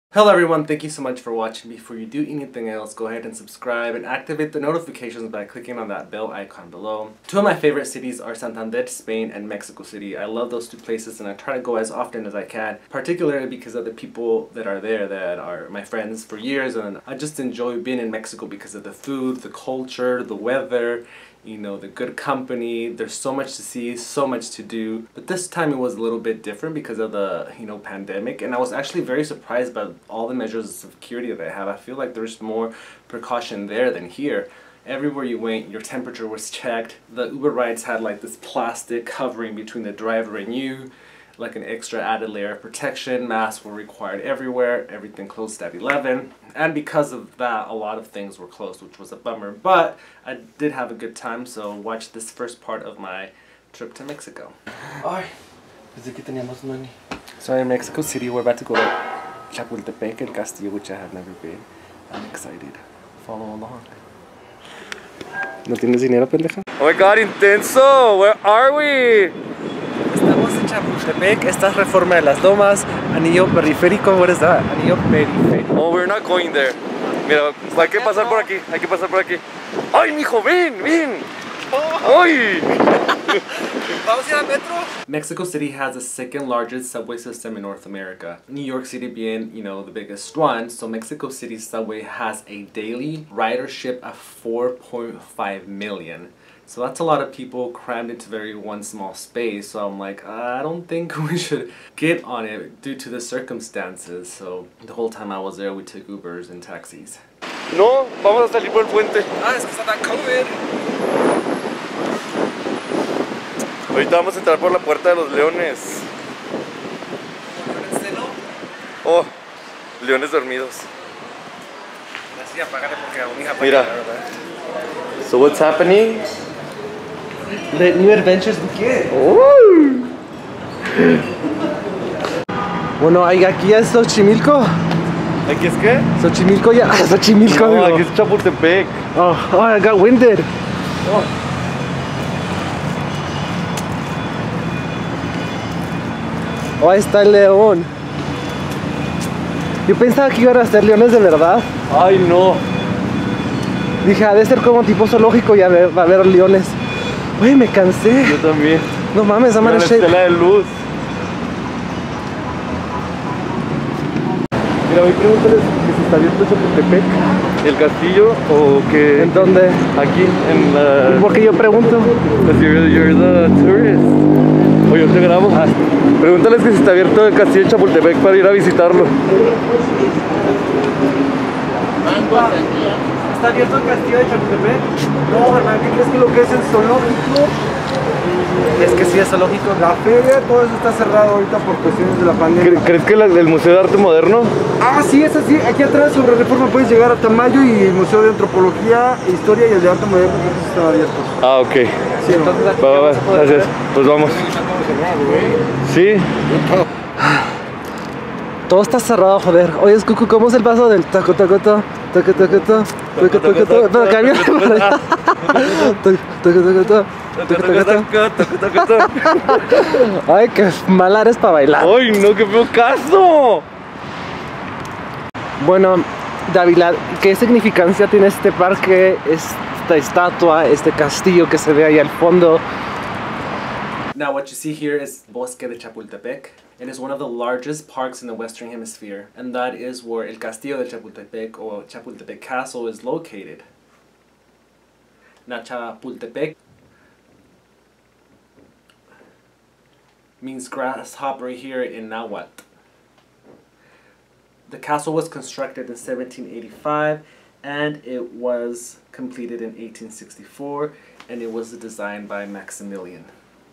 Hello everyone, thank you so much for watching. Before you do anything else, go ahead and subscribe and activate the notifications by clicking on that bell icon below. Two of my favorite cities are Santander, Spain and Mexico City. I love those two places and I try to go as often as I can, particularly because of the people that are there that are my friends for years, and I just enjoy being in Mexico because of the food, the culture, the weather, you know, the good company. There's so much to see, so much to do. But this time it was a little bit different because of the, pandemic. And I was actually very surprised by all the measures of security that they have. I feel like there's more precaution there than here. Everywhere you went, your temperature was checked. The Uber rides had like this plastic covering between the driver and you, like an extra added layer of protection. Masks were required everywhere. Everything closed at 11. And because of that, a lot of things were closed, which was a bummer. But I did have a good time, so watch this first part of my trip to Mexico. Ay, desde que teníamos money. So in Mexico City, we're about to go to Chapultepec, El Castillo, which I have never been. I'm excited. Follow along. ¿No tienes dinero, pendeja? Oh my god, intenso! Where are we? Estamos en Chapultepec. Esta es Reforma de las Lomas. Anillo periférico, what is that? Anillo periférico. Oh, we're not going there. Mira, hay que pasar por aquí, hay que pasar por aquí. ¡Ay, mijo, ven, ven! ¡Ay! ¿Vamos a ir al metro? Mexico City has the second largest subway system in North America. New York City being, the biggest one. So Mexico City's subway has a daily ridership of 4.5 million. So that's a lot of people crammed into one small space. So I'm like, I don't think we should get on it due to the circumstances. So the whole time I was there, we took Ubers and taxis. No, vamos a salir por el puente. Ah, es que está COVID. Ahorita vamos a entrar por la puerta de los leones. Oh, leones dormidos. Mira. So what's happening? Let new adventures begin. Oh. Bueno, aquí es Xochimilco. ¿Aquí es qué? Xochimilco ya. Xochimilco, no, digo. aquí es Chapultepec. Oh, I got winded. Oh. Oh, ahí está el león. Yo pensaba que iban a ser leones de verdad. Ay, no. Dije, ha de ser como tipo zoológico y va a haber leones. Güey, me cansé. Yo también. No mames, I'm la estela de luz. Mira, voy a preguntarles que si está abierto Chapultepec, el castillo, o que... ¿En dónde? Aquí, en la... ¿Por qué yo pregunto? Because you're the tourist. O yo te grabo. Pregúntales que si está abierto el castillo de Chapultepec para ir a visitarlo. ¿Está abierto el castillo de Chapultepec? No, hermano, ¿qué crees que lo que es el zoológico? Es que sí es zoológico. La feria, todo eso está cerrado ahorita por cuestiones de la pandemia. ¿Crees que el Museo de Arte Moderno? Ah, sí, es así. Aquí atrás sobre Reforma puedes llegar a Tamayo y el Museo de Antropología, Historia y el de Arte Moderno están abiertos. Ah, ok. Sí, entonces aquí Va, gracias. Pues vamos. Sí. Todo está cerrado, joder. Oye, Cucu, ¿cómo es el paso del taco, taco, taco, taco, taco, taco, taco, taco, taco? Pero cambia para allá. Taco, taco, taco, taco. Ay, qué mala eres para bailar. ¡Ay, no, qué feo caso! Bueno, Dávila, ¿qué significancia tiene este parque, esta estatua, este castillo que se ve ahí al fondo? Now what you see here is Bosque de Chapultepec. It is one of the largest parks in the Western Hemisphere, and that is where El Castillo de Chapultepec, or Chapultepec Castle, is located. Now Chapultepec means grasshopper here in Nahuatl. The castle was constructed in 1785 and it was completed in 1864, and it was designed by Maximilian.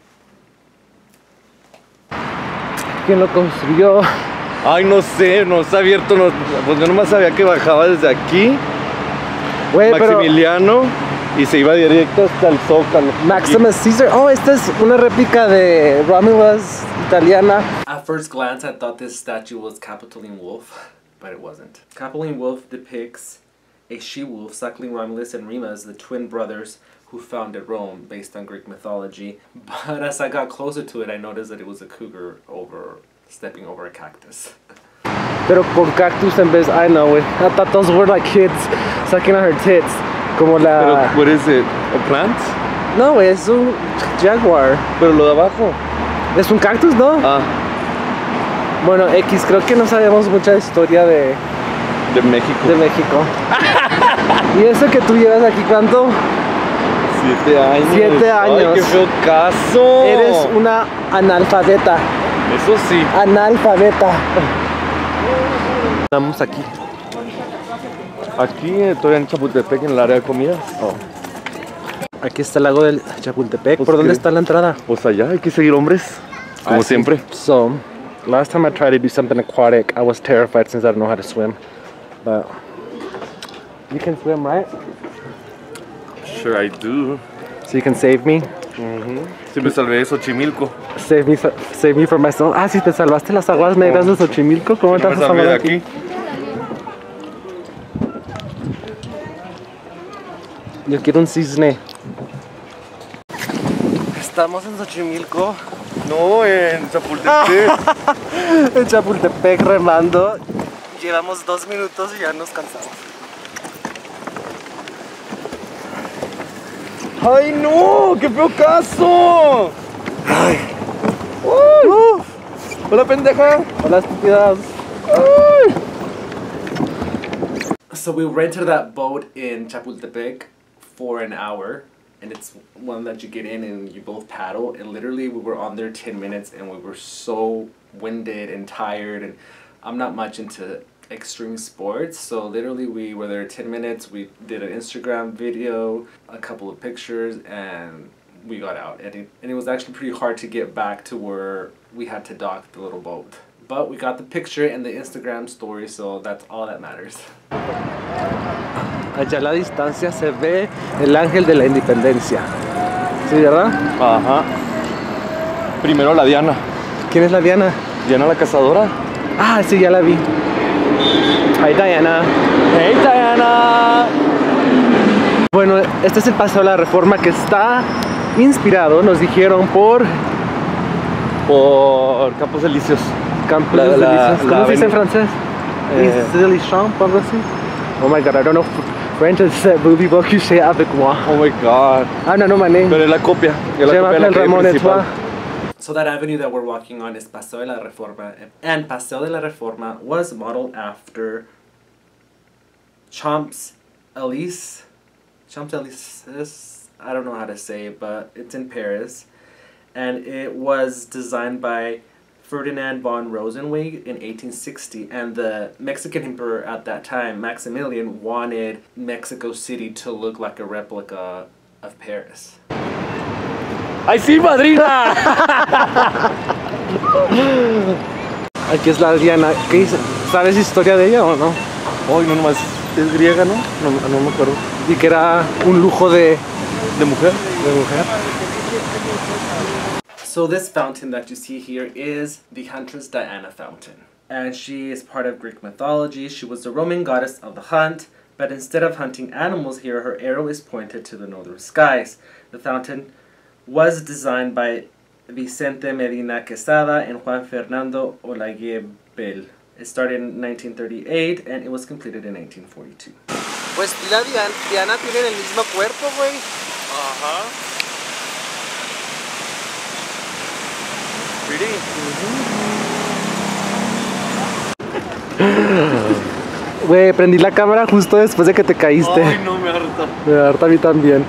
¿Quién lo construyó? Ay, no sé, no está abierto, no, pues yo nomás sabía que bajaba desde aquí, Wey, Maximiliano, y se iba directo hasta el Zócalo. Maximus Caesar. Oh, esta es una réplica de Romulus italiana. At first glance, I thought this statue was Capitoline Wolf, but it wasn't. Capitoline Wolf depicts a she-wolf suckling Romulus and Remus, the twin brothers who founded Rome, based on Greek mythology. But as I got closer to it, I noticed that it was a cougar stepping over a cactus. pero con cactus en vez. I know, güey. I thought those were like kids sucking on her tits. Como la. Pero, what is it? A plant? No, güey, es un jaguar. Pero lo de abajo. Es un cactus, ¿no? Ah, Bueno, X, creo que no sabemos mucha historia de de México. Y eso que tú llevas aquí, ¿cuánto? 7 años. 7 años. Ay, qué feo caso. Eres una analfabeta. Eso sí. Analfabeta. Estamos aquí. Aquí, todavía en Chapultepec, en el área de comidas. Oh. Aquí está el lago del Chapultepec. Pues ¿Por dónde que- está la entrada? Pues allá hay que seguir hombres. Como siempre. So, last time I tried to do something aquatic, I was terrified since I don't know how to swim. But you can swim, right? Sure I do. So you can save me. Sí me salvé de Xochimilco. Save me from myself. Ah, sí, te salvaste las aguas negras de Xochimilco. ¿Cómo te No me vas a salvé salvar de aquí? aquí. Yo quiero un cisne. Estamos en Xochimilco, No, en Chapultepec. en Chapultepec remando. Llevamos 2 minutos y ya nos cansamos. ¡Ay, no! ¡Qué feo caso! Ay. ¡Hola, pendeja! Hola, estúpidas. So we rented that boat in Chapultepec for an hour, and it's one that you get in and you both paddle, and literally we were on there 10 minutes and we were so winded and tired, and I'm not much into extreme sports, so literally we were there 10 minutes, we did an Instagram video, a couple of pictures, and we got out, and it was actually pretty hard to get back to where we had to dock the little boat. But we got the picture and the Instagram story, so that's all that matters. Allá a la distancia se ve el ángel de la independencia. ¿Sí, verdad? Ajá. Primero la Diana. ¿Quién es la Diana? Diana la cazadora. Ah, sí, ya la vi. Hi, Diana. ¡Hey, Diana! Bueno, este es el Paseo de la Reforma que está inspirado, nos dijeron, por Campos Elíseos. Campos La- Elíseos. la- ¿Cómo la se dice en avenida. francés? Elysée Champ, algo así. Oh my god, I don't know French. Voulez-vous coucher avec moi? Oh my god. Ah, no, no, mané. Pero es la copia. Es la Je copia de la m'appelle calle Ramón principal. Etoile. So that avenue that we're walking on is Paseo de la Reforma, and Paseo de la Reforma was modeled after Champs-Élysées. Champs-Élysées, I don't know how to say it, but it's in Paris, and it was designed by Ferdinand von Rosenweg in 1860, and the Mexican emperor at that time, Maximilian, wanted Mexico City to look like a replica of Paris. ¡Ay, sí, madrina! Aquí es la Diana. ¿Qué dice? ¿Sabes historia de ella o no? Ay, no, nomás es griega, ¿no? No me acuerdo. Y que era un lujo de ¿De mujer? mujer. So this fountain that you see here is the Huntress Diana fountain. And she is part of Greek mythology. She was the Roman goddess of the hunt, but instead of hunting animals here, her arrow is pointed to the northern skies. The fountain was designed by Vicente Medina Quesada and Juan Fernando Olaguibel. It started in 1938 and it was completed in 1942. Pues la Diana tiene el mismo cuerpo, güey. Ajá. Pretty. Güey, prendí la cámara justo después de que te caíste. Ay, no, me harta. Me harta a mí también.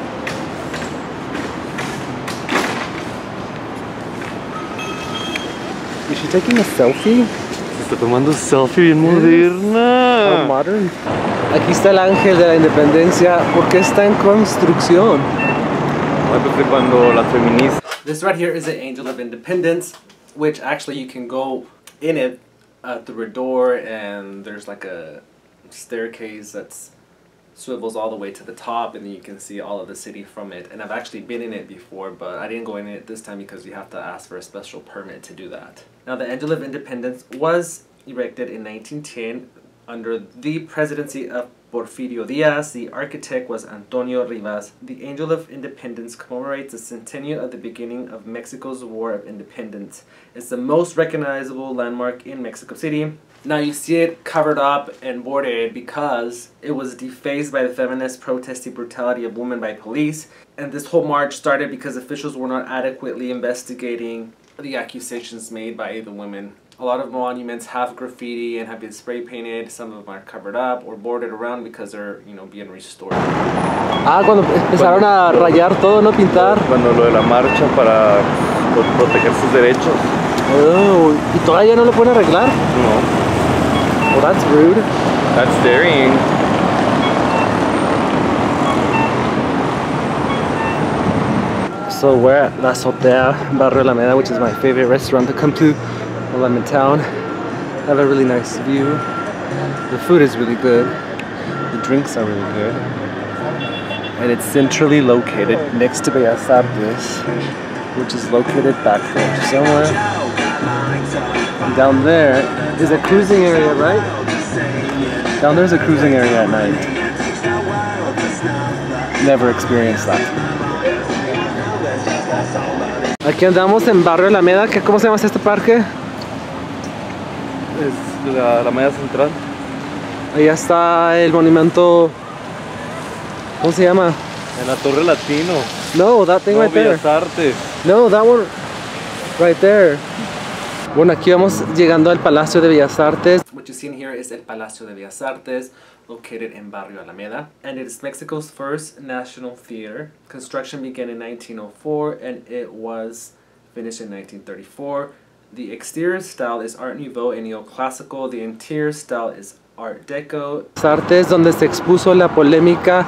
Is she taking a selfie? Se está tomando selfie bien How moderna. modern. Aquí está el ángel de la independencia. ¿Por qué está en construcción? Ay, pues de cuando las feministas. This right here is the Angel of Independence, which actually you can go in it through a door, and there's like a staircase that's swivels all the way to the top, and then you can see all of the city from it. And I've actually been in it before, but I didn't go in it this time because you have to ask for a special permit to do that. Now, the Angel of Independence was erected in 1910 Under the presidency of Porfirio Diaz, the architect was Antonio Rivas. The Angel of Independence commemorates the centennial of the beginning of Mexico's War of Independence. It's the most recognizable landmark in Mexico City. Now you see it covered up and boarded because it was defaced by the feminist protesting brutality of women by police. And this whole march started because officials were not adequately investigating the accusations made by the women. A lot of monuments have graffiti and have been spray painted. Some of them are covered up or boarded around because they're, being restored. Ah, cuando empezaron a rayar todo, ¿no? Pintar. Cuando lo de la marcha para proteger sus derechos. Oh, ¿y todavía no lo pueden arreglar? No. Well, that's rude. That's daring. So we're at La Azotea, Barrio Alameda, which is my favorite restaurant to come to while I'm in town. I have a really nice view. The food is really good. The drinks are really good. And it's centrally located next to Bellas Artes, which is located back there somewhere. And down there is a cruising area, right? Down there's a cruising area at night. Never experienced that. Aquí andamos en Barrio Alameda. ¿Cómo se llama este parque? Es la Alameda Central. Allá está el monumento. ¿Cómo se llama? En la Torre Latino. No, that thing right there. Bellas Artes. No, that one right there. Bueno, aquí vamos llegando al Palacio de Bellas Artes. What you see here is el Palacio de Bellas Artes, located in Barrio Alameda, and it is Mexico's first national theater. Construction began in 1904 and it was finished in 1934. The exterior style is Art Nouveau and Neoclassical. The interior style is Art Deco. Artes, donde se expuso la polémica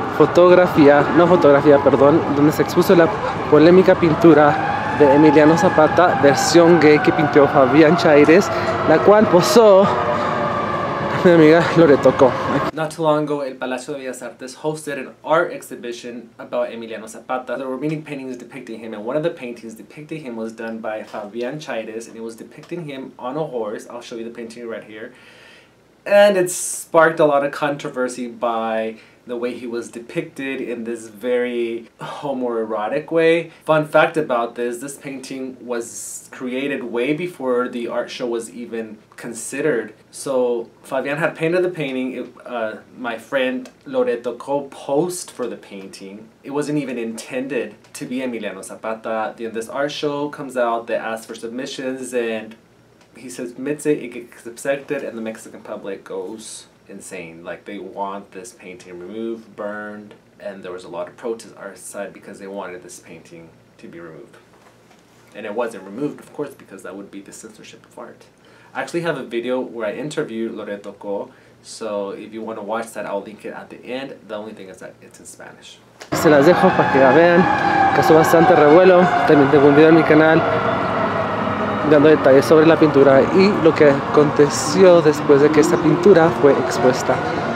donde se expuso la polémica pintura de Emiliano Zapata, versión gay que pintó Fabián Chaires, la cual posó mi amiga Loreto Co. Not too long ago, el Palacio de Bellas Artes hosted an art exhibition about Emiliano Zapata. There were many paintings depicting him, and one of the paintings depicting him was done by Fabián Chaires, and it was depicting him on a horse. I'll show you the painting right here. And it sparked a lot of controversy by the way he was depicted in this very homoerotic way. Fun fact about this painting was created way before the art show was even considered. So Fabián had painted the painting. My friend Loreto Co posed for the painting. It wasn't even intended to be Emiliano Zapata. Then this art show comes out, they ask for submissions, and he submits it, it gets accepted, and the Mexican public goes insane. Like, they want this painting removed, burned, and there was a lot of protest on our side because they wanted this painting to be removed. And it wasn't removed, of course, because that would be the censorship of art. I actually have a video where I interview Loreto Co, so if you want to watch that, I'll link it at the end. The only thing is that it's in Spanish. Se las dejo para que la vean. Causó bastante revuelo. También tengo un video en mi canal dando detalles sobre la pintura y lo que aconteció después de que esta pintura fue expuesta.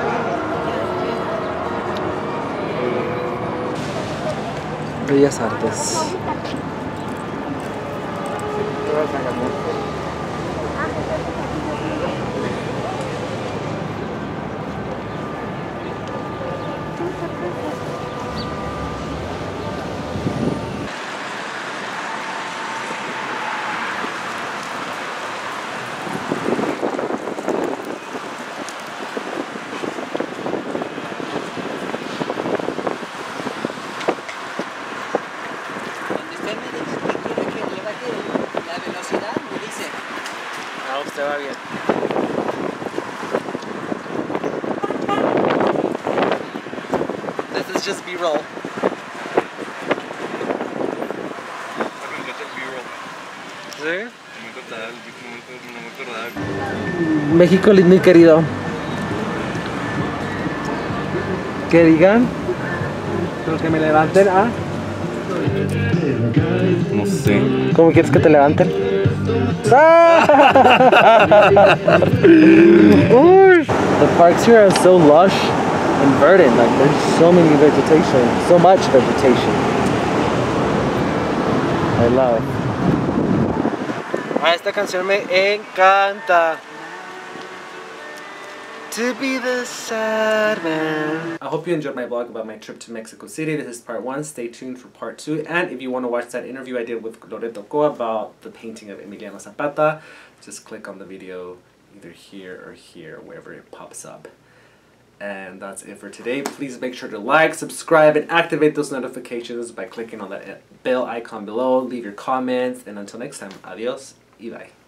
Bellas Artes. Usted va bien. This is just B-roll. ¿Sí? México lindo y querido. Que digan, pero que me levanten a... No sé. ¿Cómo quieres que te levanten? The parks here are so lush and verdant, like there's so many vegetation, so much vegetation. I love. Esta canción me encanta. to be the sad man. I hope you enjoyed my vlog about my trip to Mexico City. This is part 1. Stay tuned for part 2. And if you want to watch that interview I did with Loreto Coa about the painting of Emiliano Zapata, just click on the video either here or here, wherever it pops up. And that's it for today. Please make sure to like, subscribe, and activate those notifications by clicking on that bell icon below. Leave your comments, and until next time, adios y bye.